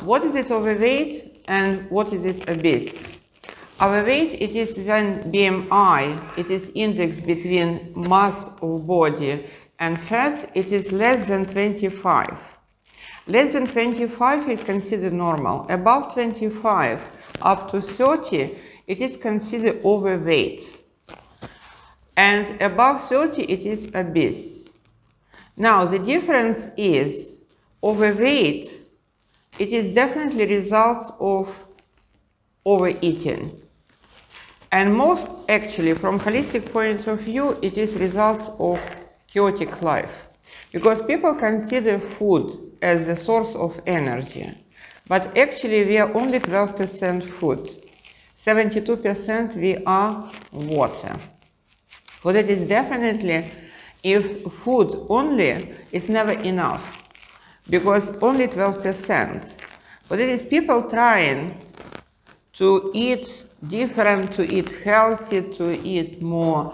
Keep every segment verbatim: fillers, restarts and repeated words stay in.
what is it overweight and what is it obese? Overweight, it is when B M I, it is index between mass of body and fat, it is less than twenty-five. Less than twenty-five is considered normal. Above twenty-five up to thirty, it is considered overweight. And above thirty, it is obese. Now, the difference is overweight, it is definitely results of overeating. And most actually, from holistic point of view, it is results of chaotic life. Because people consider food as the source of energy. But actually, we are only twelve percent food. seventy-two percent we are water. So that is definitely, if food only is never enough. Because only twelve percent. But it is people trying to eat different, to eat healthy, to eat more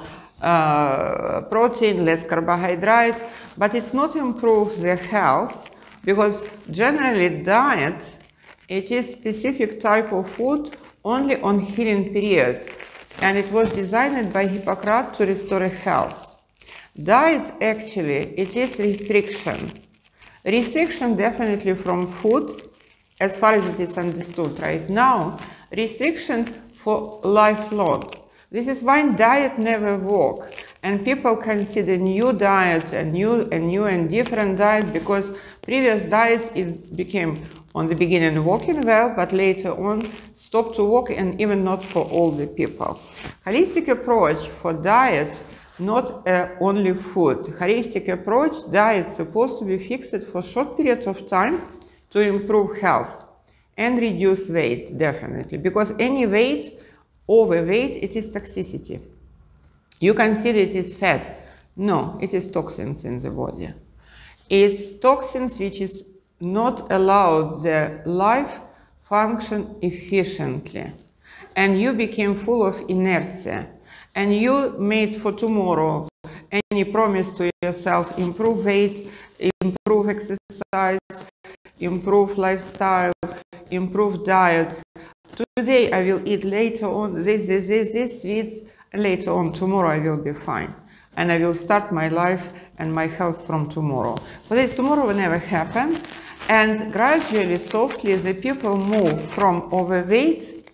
uh, protein, less carbohydrate, but it's not improve the health, because generally diet, it is specific type of food only on healing period, and it was designed by Hippocrates to restore health. Diet actually, it is restriction. Restriction definitely from food, as far as it is understood right now, restriction for lifelong. This is why diet never work, and people consider new diet and new and new and different diet, because previous diets it became on the beginning working well, but later on stopped to work, and even not for all the people. Holistic approach for diet, not uh, only food. Holistic approach, diet supposed to be fixed for short periods of time to improve health and reduce weight, definitely, because any weight, overweight, it is toxicity. You consider it is fat. No, it is toxins in the body. It's toxins which is not allowed the life function efficiently. And you became full of inertia. And you made for tomorrow any promise to yourself, improve weight, improve exercise, improve lifestyle, improve diet. Today I will eat, later on this, this, this, this sweets, and later on tomorrow I will be fine. And I will start my life and my health from tomorrow. But this tomorrow will never happen. And gradually, softly, the people move from overweight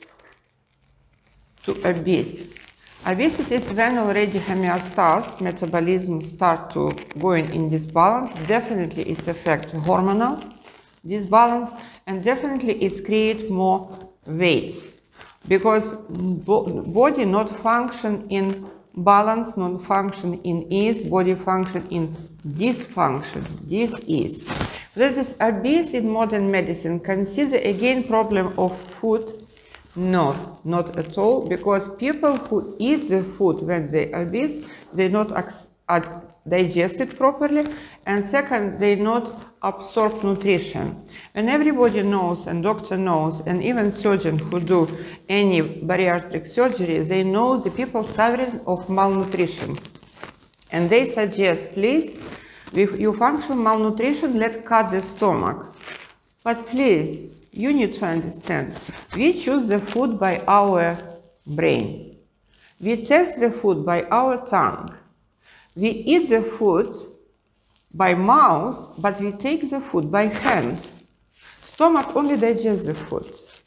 to obese. Obesity is when already homeostasis, metabolism start to going in disbalance. Definitely it affects hormonal disbalance, and definitely it creates more weight, because bo body not function in balance, not function in ease, body function in dysfunction, dis-ease. That is obese in modern medicine. Consider again problem of food. No, not at all, because people who eat the food when they are obese, they not digest it properly, and second, they not absorb nutrition. And everybody knows, and doctor knows, and even surgeon who do any bariatric surgery, they know the people suffering of malnutrition. And they suggest, please, if you function malnutrition, let's cut the stomach. But please, you need to understand, we choose the food by our brain. We taste the food by our tongue. We eat the food by mouth, but we take the food by hand. Stomach only digests the food.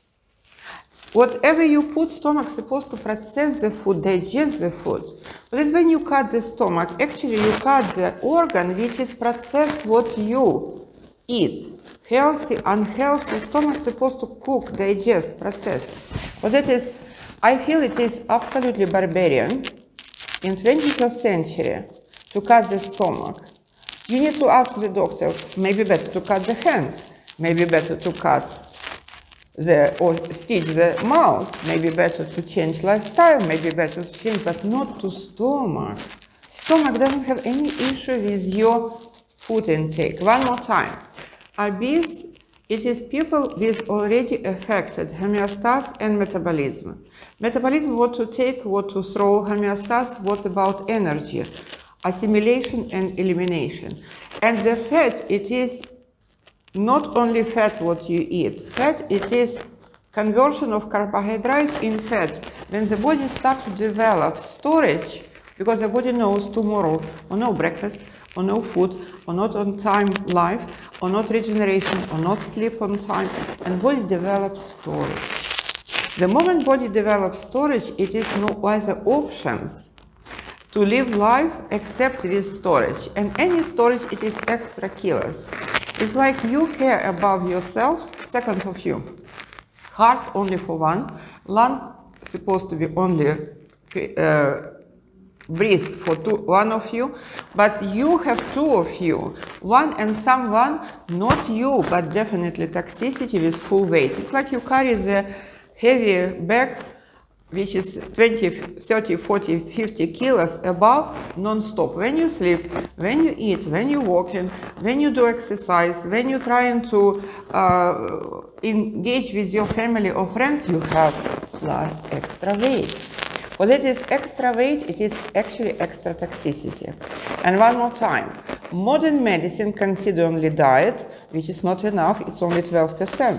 Whatever you put, stomach supposed to process the food, digest the food. But then when you cut the stomach, actually you cut the organ which is process what you eat. Healthy, unhealthy, stomach supposed to cook, digest, process. But that is, I feel it is absolutely barbarian in twenty-first century to cut the stomach. You need to ask the doctor, maybe better to cut the hand, maybe better to cut the, or stitch the mouth, maybe better to change lifestyle, maybe better to change, but not to stomach. Stomach doesn't have any issue with your food intake. One more time. Obese, it is people with already affected homeostasis and metabolism. Metabolism, what to take, what to throw. Homeostasis, what about energy, assimilation and elimination. And the fat, it is not only fat what you eat. Fat, it is conversion of carbohydrate in fat. When the body starts to develop storage, because the body knows tomorrow, or no breakfast, or no food, or not on time life, or not regeneration, or not sleep on time, and body develops storage. The moment body develops storage, it is no other options to live life except with storage. And any storage, it is extra kilos. It's like you care about yourself, second of you. Heart only for one, lung supposed to be only uh, breathe for two, one of you, but you have two of you, one and someone, not you, but definitely toxicity with full weight. It's like you carry the heavy bag, which is twenty, thirty, forty, fifty kilos above non-stop. When you sleep, when you eat, when you're walking, when you do exercise, when you're trying to uh, engage with your family or friends, you have plus extra weight. Well, it is extra weight, it is actually extra toxicity. And one more time, modern medicine considers only diet, which is not enough, it's only twelve percent.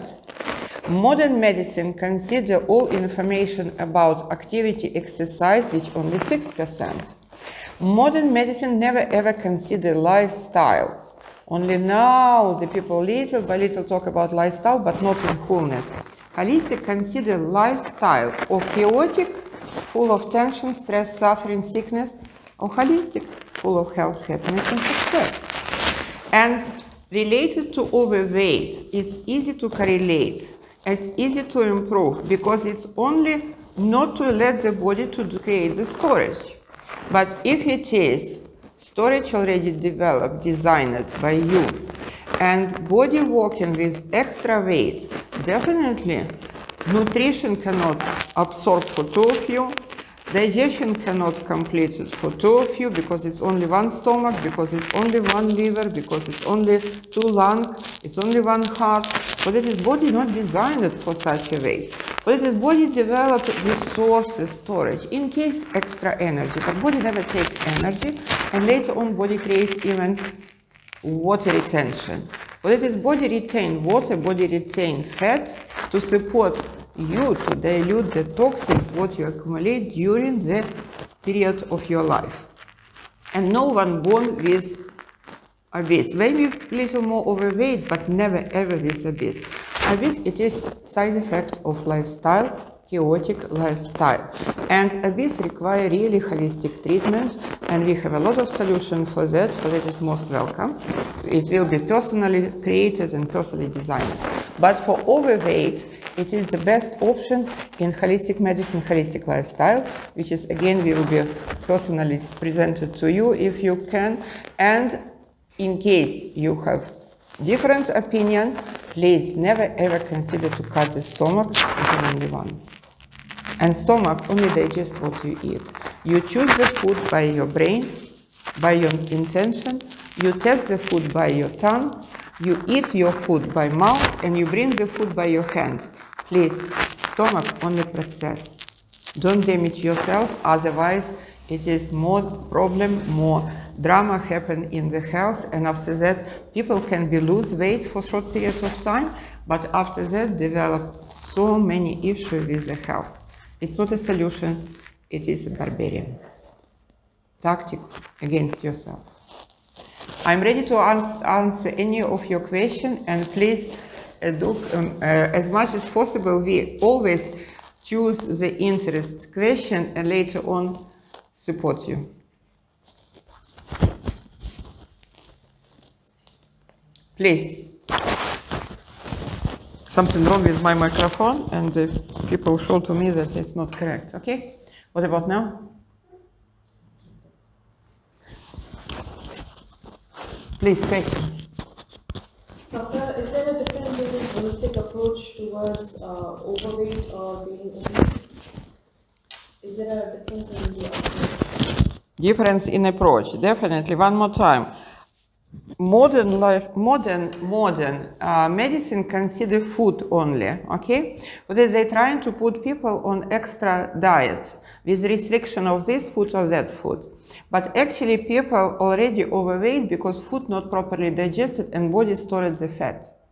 Modern medicine considers all information about activity, exercise, which only six percent. Modern medicine never ever consider lifestyle. Only now the people little by little talk about lifestyle, but not in fullness. Holistic consider lifestyle of chaotic, full of tension, stress, suffering, sickness, or holistic, full of health, happiness, and success. And related to overweight, it's easy to correlate. It's easy to improve because it's only not to let the body to create the storage. But if it is storage already developed, designed by you, and body working with extra weight, definitely nutrition cannot absorb for two of you, digestion cannot complete it for two of you because it's only one stomach, because it's only one liver, because it's only two lungs, it's only one heart. But it is body not designed for such a weight. But it is body developed resources storage in case extra energy. But body never takes energy, and later on body creates even water retention. But it is body retain water, body retain fat to support you to dilute the toxins what you accumulate during the period of your life. And no one born with obese. Maybe a little more overweight, but never ever with obese. Obese, it is side effect of lifestyle, chaotic lifestyle. And obese require really holistic treatment, and we have a lot of solutions for that, for that is most welcome. It will be personally created and personally designed. But for overweight, it is the best option in holistic medicine, holistic lifestyle, which is again will be personally presented to you if you can. And in case you have different opinion, please never ever consider to cut the stomach into only one. And stomach only digests what you eat. You choose the food by your brain, by your intention. You taste the food by your tongue. You eat your food by mouth, and you bring the food by your hand. Please, stomach only process. Don't damage yourself, otherwise it is more problem, more drama happen in the health, and after that people can be lose weight for short period of time, but after that develop so many issues with the health. It's not a solution, it is a barbarian tactic against yourself. I'm ready to ans answer any of your questions, and please uh, do, um, uh, as much as possible, we always choose the interest question and later on support you. Please. Something wrong with my microphone, and the people show to me that it's not correct. Okay? What about now? Please, question. Doctor, is there a difference in the holistic approach towards uh, overweight or being obese? Is there a difference in the approach? Difference in approach, definitely. One more time. Modern life, modern, modern uh, medicine consider food only, okay? But they're trying to put people on extra diets with restriction of this food or that food. But actually people already overweight because food not properly digested and body stored the fat.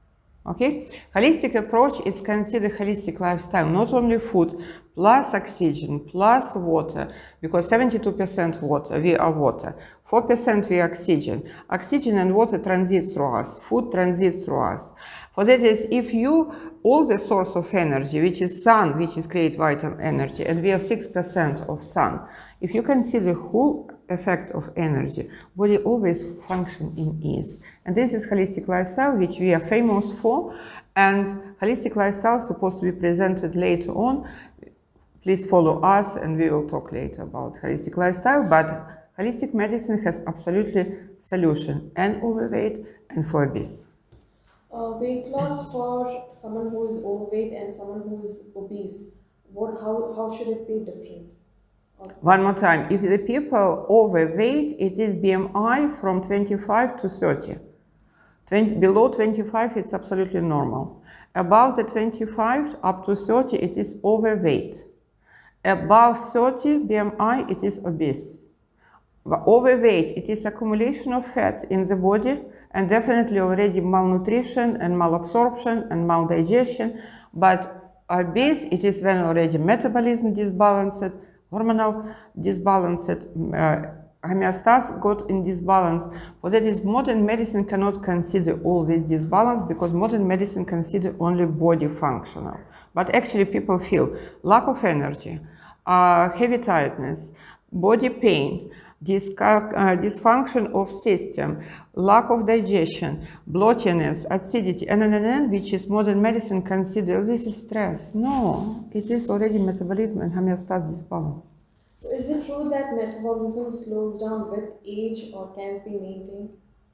Okay, holistic approach is considered holistic lifestyle, not only food, plus oxygen, plus water, because seventy-two percent water, we are water, four percent we are oxygen. Oxygen and water transit through us, food transits through us. For that is, if you, all the source of energy, which is sun, which is create vital energy, and we are six percent of sun, if you consider whole effect of energy, body always function in ease. And this is holistic lifestyle, which we are famous for, and holistic lifestyle is supposed to be presented later on. Please follow us and we will talk later about holistic lifestyle, but holistic medicine has absolutely solution and overweight and for obese. Uh, weight loss for someone who is overweight and someone who is obese, what, how, how should it be different? One more time, if the people overweight, it is B M I from twenty-five to thirty. twenty, below twenty-five is absolutely normal. Above the twenty-five up to thirty, it is overweight. Above thirty B M I, it is obese. Overweight, it is accumulation of fat in the body and definitely already malnutrition and malabsorption and maldigestion. But obese, it is when already metabolism disbalanced, hormonal disbalanced, uh, homeostasis got in disbalance. For that is modern medicine cannot consider all this disbalance because modern medicine consider only body functional. But actually people feel lack of energy, uh, heavy tiredness, body pain, dis uh, dysfunction of system, lack of digestion, bloatiness, acidity, and, and, and, which is modern medicine consider this is stress. No, it is already metabolism and homeostasis disbalance. So is it true that metabolism slows down with age or can be maintained?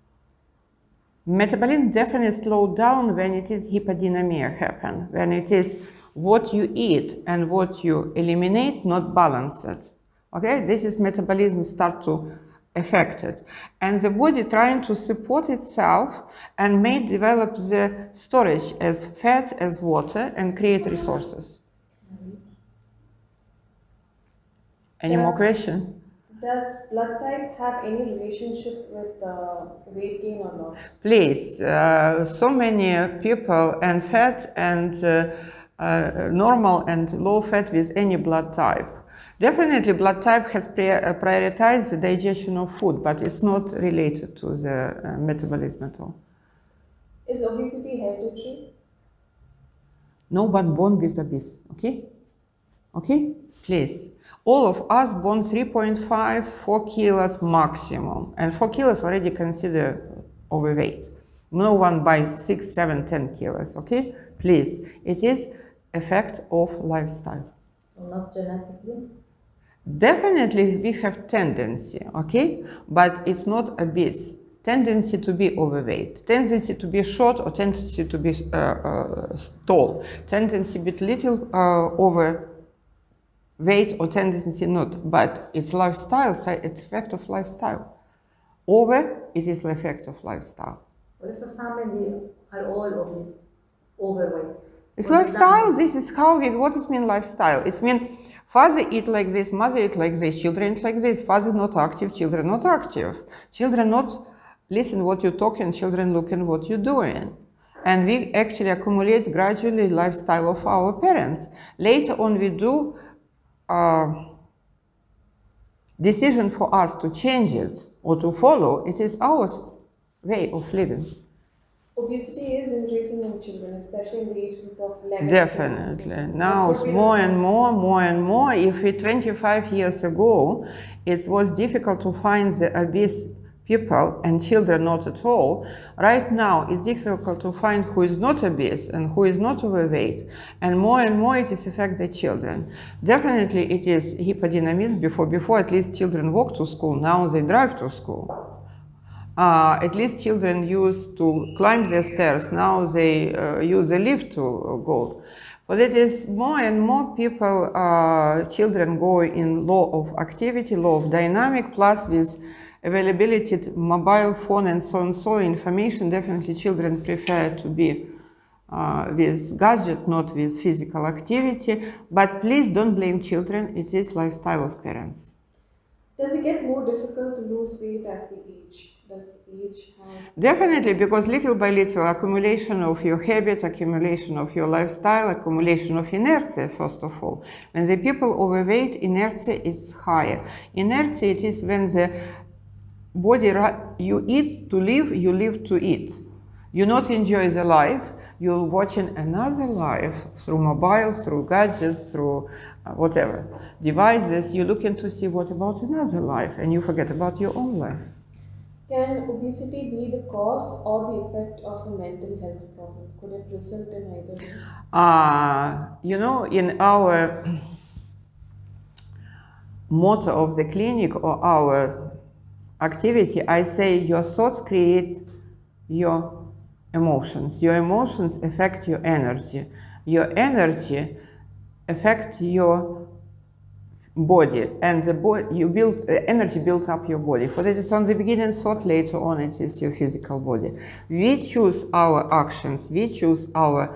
Metabolism definitely slows down when it is hypodynamia happen, when it is what you eat and what you eliminate not balanced. Okay, this is metabolism start to affect it. And the body trying to support itself and may develop the storage as fat, as water, and create resources. Any does, more question? Does blood type have any relationship with uh, weight gain or loss? Please, uh, so many people and fat and uh, uh, normal and low fat with any blood type. Definitely blood type has prioritized the digestion of food, but it's not related to the uh, metabolism at all. Is obesity hereditary? No one born with obese, okay? Okay, please. All of us born three point five, four kilos maximum, and four kilos already considered overweight. No one by six, seven, ten kilos, okay? Please, it is effect of lifestyle. So not genetically? Definitely we have tendency, okay? But it's not obese. Tendency to be overweight, tendency to be short or tendency to be uh, uh, tall, tendency to be little uh, overweight or tendency not. But it's lifestyle, it's effect of lifestyle. Over, it is the effect of lifestyle. What if a family are all obese, overweight? It's lifestyle, this is how we, what does mean lifestyle? It means father eat like this, mother eat like this, children eat like this, father not active, children not active. Children not listen what you're talking, children looking what you're doing. And we actually accumulate gradually lifestyle of our parents. Later on we do uh, decision for us to change it or to follow, it is our way of living. Obesity is increasing in children, especially in the age group of eleven. Definitely. Now it's more and more, more and more. If it twenty-five years ago, it was difficult to find the obese people and children not at all. Right now, it's difficult to find who is not obese and who is not overweight. And more and more it is affect the children. Definitely it is hypodynamism. Before, before at least children walk to school, now they drive to school. Uh, at least children used to climb the stairs, now they uh, use a lift to go. But it is more and more people, uh, children go in law of activity, law of dynamic, plus with availability to mobile phone and so on so information, definitely children prefer to be uh, with gadget, not with physical activity. But please don't blame children, it is lifestyle of parents. Does it get more difficult to lose weight as we age? does age have? Definitely, because little by little, accumulation of your habit, accumulation of your lifestyle, accumulation of inertia, first of all. When the people overweight, inertia is higher. Inertia, it is when the body, you eat to live, you live to eat. You not enjoy the life, you're watching another life through mobile, through gadgets, through uh, whatever devices. You're looking to see what about another life, and you forget about your own life. Can obesity be the cause or the effect of a mental health problem? Could it result in either? Uh, you know, in our motto of the clinic or our activity, I say your thoughts create your emotions. Your emotions affect your energy. Your energy affect your body, and the body you build uh, energy builds up your body. For that, it's on the beginning thought, later on it is your physical body. We choose our actions, we choose our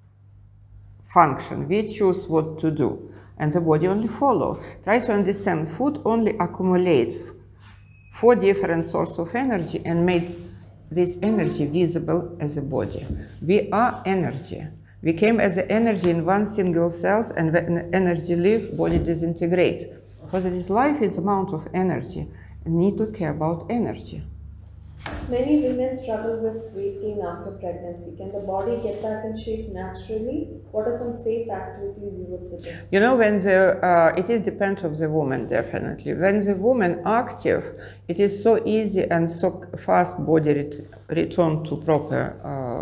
function, we choose what to do, and the body only follow. Try to understand, food only accumulates four different sources of energy and made this energy visible as a body. We are energy. We came as the energy in one single cells, and when energy leaves, body disintegrate. For this life is amount of energy, and need to care about energy. Many women struggle with weight gain after pregnancy. Can the body get back in shape naturally? What are some safe activities you would suggest? You know, when the uh, it is depends of the woman, definitely. When the woman active, it is so easy and so fast body ret return to proper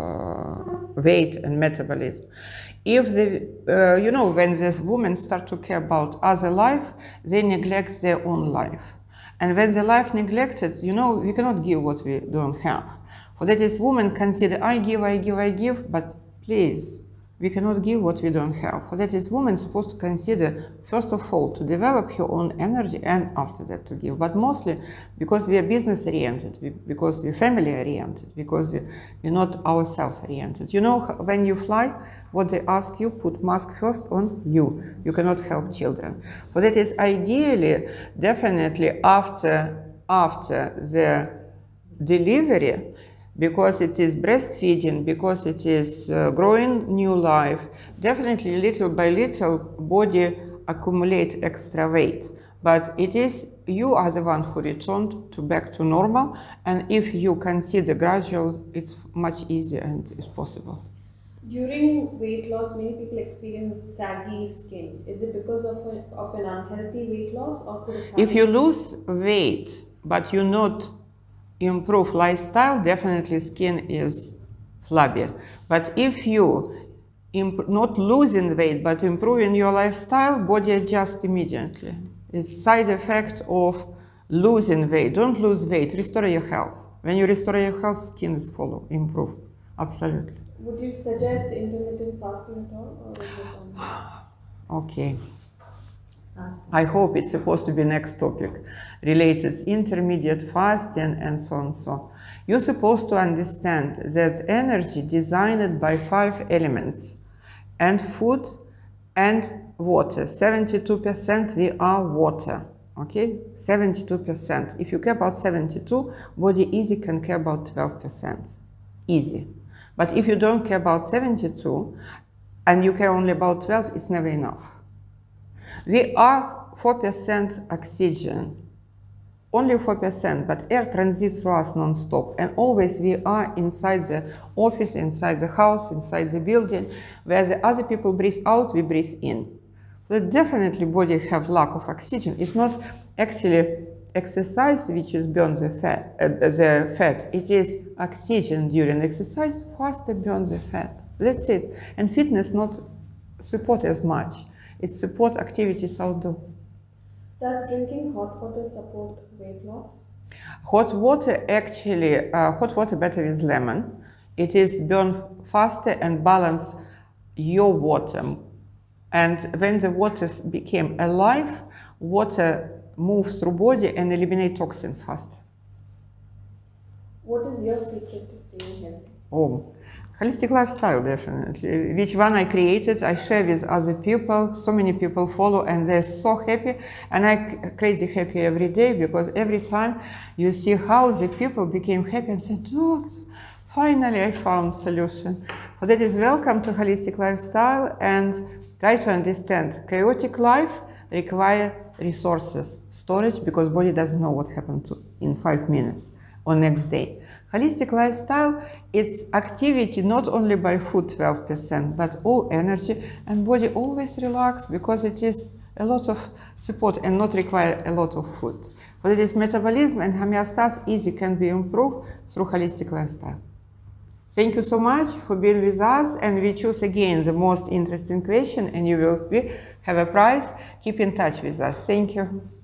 uh, weight and metabolism. If the uh, you know, when this woman start to care about other life, they neglect their own life. And when the life neglected, you know, we cannot give what we don't have. For that is women consider, I give, I give, I give, but please, we cannot give what we don't have. For that is women supposed to consider, first of all, to develop your own energy and after that to give. But mostly because we are business oriented, because we're family oriented, because we, we're not ourselves oriented. You know, when you fly, what they ask you, put mask first on you. You cannot help children. For that is ideally, definitely after, after the delivery, because it is breastfeeding, because it is uh, growing new life, definitely little by little body accumulate extra weight. But it is, you are the one who returned to back to normal, and if you consider gradual, it's much easier and it's possible. During weight loss, many people experience saggy skin. Is it because of, a, of an unhealthy weight loss, or could it happen? If you lose weight, but you not improve lifestyle, definitely skin is flabby. But if you imp not losing weight, but improving your lifestyle, body adjusts immediately. It's side effect of losing weight. Don't lose weight, restore your health. When you restore your health, skin is follow, improve, absolutely. Would you suggest intermittent fasting at all, or is it unhealthy? Okay. I hope it's supposed to be next topic related intermediate fasting and so on. So you're supposed to understand that energy designed by five elements and food and water. seventy-two percent we are water. Okay, seventy-two percent. If you care about seventy-two, body easy can care about twelve percent. Easy. But if you don't care about seventy-two and you care only about twelve, it's never enough. We are four percent oxygen, only four percent, but air transits through us non-stop. And always we are inside the office, inside the house, inside the building, where the other people breathe out, we breathe in. So definitely body have lack of oxygen. It's not actually exercise which is burn the fat, uh, the fat. It is oxygen during exercise, faster burn the fat. That's it. And fitness not support as much. It support activities outdoor. Does drinking hot water support weight loss? Hot water actually, uh, hot water better with lemon. It is burn faster and balance your water. And when the water became alive, water moves through body and eliminate toxin faster. What is your secret to staying healthy? Oh, Holistic lifestyle, definitely. Which one I created, I share with other people. So many people follow and they're so happy. And I'm crazy happy every day because every time you see how the people became happy and said, "Look, finally I found solution." So that is welcome to holistic lifestyle and try to understand chaotic life require resources, storage, because body doesn't know what happened to in five minutes or next day. Holistic lifestyle, it's activity not only by food twelve percent, but all energy, and body always relax because it is a lot of support and not require a lot of food. But it is metabolism and homeostasis easy can be improved through holistic lifestyle. Thank you so much for being with us, and we choose again the most interesting question and you will be, have a prize. Keep in touch with us. Thank you.